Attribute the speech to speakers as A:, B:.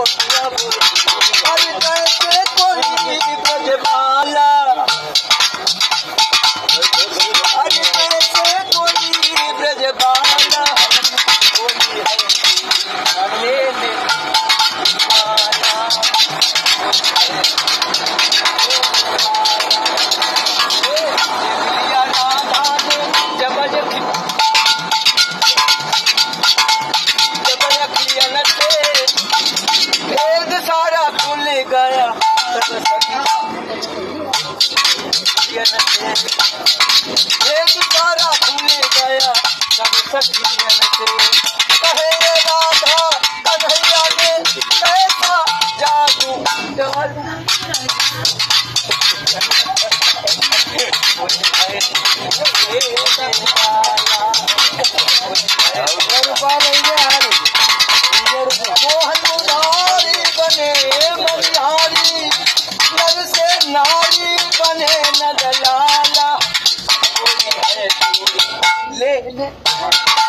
A: अरे कैसे कोई ब्रजबाला, अरे कैसे कोई ब्रजबाला, कोई है लेने वाला। राधा ने जब अखियन से भेद सारा खुल गया, सब भेद सारा खुल गया सब सखियन से। कहे राधा कन्हैया ने कैसा जादू डाला, मोहन मुरारी बने मनिहारी, नर से नारी बने नंदलाला, कोई है ले